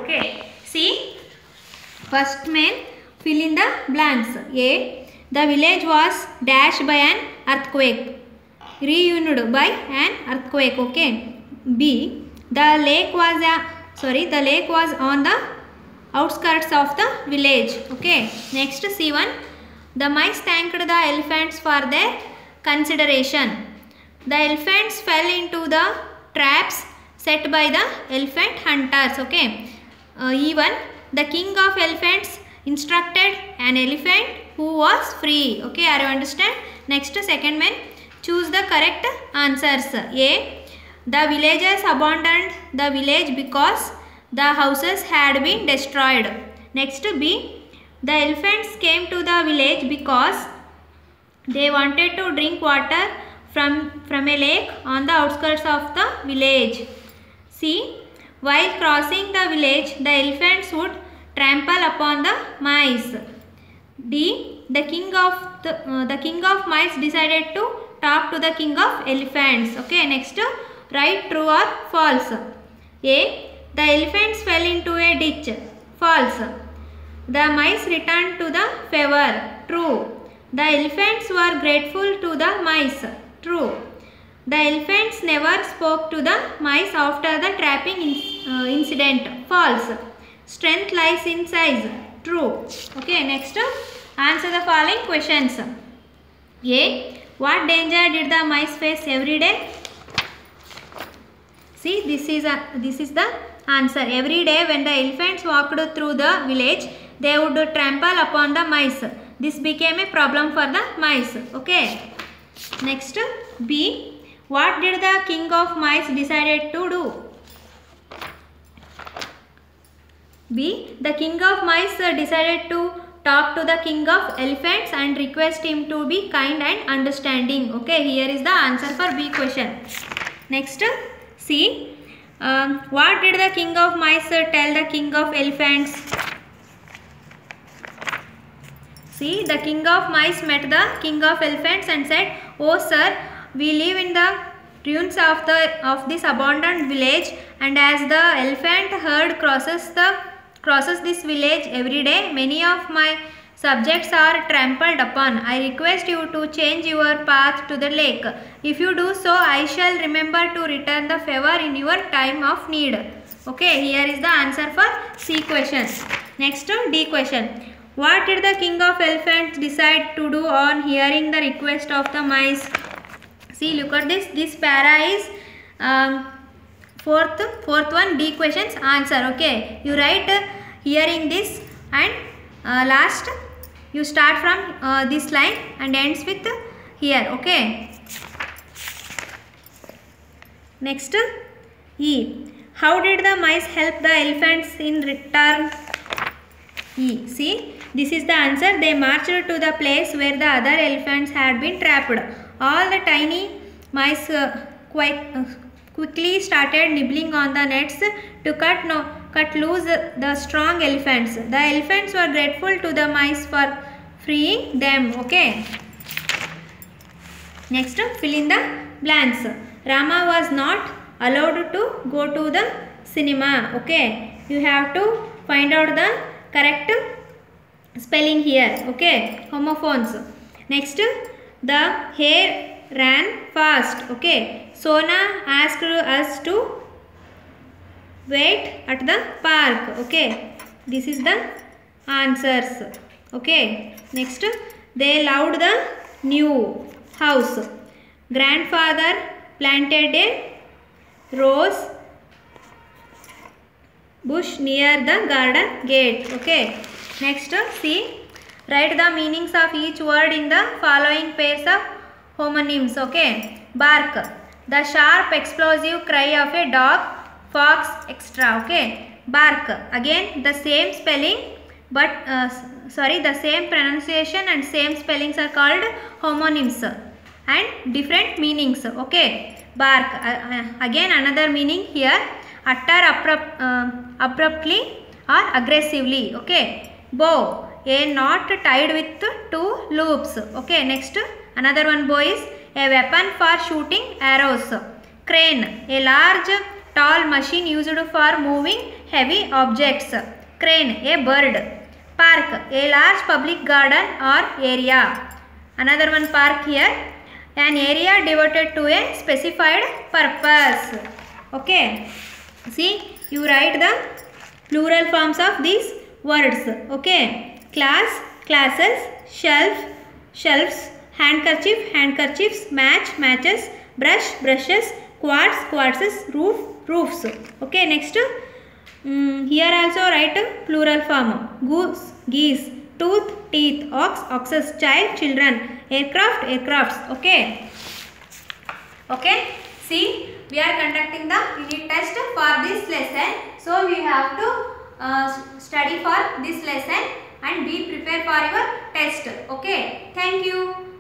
Okay, see, first main, fill in the blanks. A, the village was dashed by an earthquake, reunited by an earthquake. Okay. B, the lake was on the outskirts of the village. Okay. Next, C1, the mice thanked the elephants for their consideration. The elephants fell into the traps set by the elephant hunters. Okay. E1, the king of elephants instructed an elephant who was free. Okay, are you understand? Next, second one, choose the correct answers. A, the villagers abandoned the village because the houses had been destroyed. Next, B, the elephants came to the village because they wanted to drink water from a lake on the outskirts of the village. C, while crossing the village, the elephants would trample upon the mice. D, the king of mice decided to talk to the king of elephants. Okay, next, write true or false. A, the elephants fell into a ditch. False. The mice returned to the fever. True. The elephants were grateful to the mice. True. The elephants never spoke to the mice after the trapping incident. False. Strength lies in size. True. Okay, next, answer the following questions. A, what danger did the mice face every day? See, this is the answer. Every day when the elephants walked through the village, they would trample upon the mice. This became a problem for the mice. Okay. Next, B, what did the king of mice decided to do? B, the king of mice decided to talk to the king of elephants and request him to be kind and understanding. Okay, here is the answer for B question. Next, C, what did the king of mice tell the king of elephants? See, the king of mice met the king of elephants and said, "Oh sir, we live in the ruins of this abandoned village, and as the elephant herd crosses this village every day, many of my subjects are trampled upon. I request you to change your path to the lake. If you do so, I shall remember to return the favor in your time of need." Okay, here is the answer for C question. Next, D question. What did the king of elephants decide to do on hearing the request of the mice? See, look at this. This para is fourth one, D question's answer. Okay, you write hearing this, and last you start from this line and ends with here. Okay. Next, E, how did the mice help the elephants in return? E, see, this is the answer. They marched to the place where the other elephants had been trapped. All the tiny mice quickly started nibbling on the nets to cut loose the strong elephants. The elephants were grateful to the mice for freeing them. Okay. Next, fill in the blanks. Rama was not allowed to go to the cinema. Okay. You have to find out the correct spelling here. Okay. Homophones. Next, the hare ran fast. Okay. Sona asked us to wait at the park. Okay. This is the answers. Okay. Next, they loved the new house. Grandfather planted a rose bush near the garden gate. Okay. Next, see, write the meanings of each word in the following pairs of homonyms. Okay. Bark, the sharp explosive cry of a dog, fox, etc. Okay. Bark, again the same spelling but the same pronunciation and same spellings are called homonyms and different meanings. Okay. Bark, again another meaning here, utter abruptly or aggressively. Okay. Bow, a knot tied with two loops. Okay. Next, another one, bow is a weapon for shooting arrows. Crane, a large tall machine used for moving heavy objects. Crane, a bird. Park, a large public garden or area. Another one, park here, an area devoted to a specified purpose. Okay, see, you write the plural forms of these words. Okay, class, classes, shelf, shelves, handkerchief, handkerchiefs, match, matches, brush, brushes, quartz, quartzes, roof, roofs. Okay, next, here also write plural form. Goose, geese, tooth, teeth, ox, oxes, child, children, aircraft, aircrafts. Okay, okay, see, we are conducting the unit test for this lesson, so we have to study for this lesson and be prepared for your test. Okay, thank you.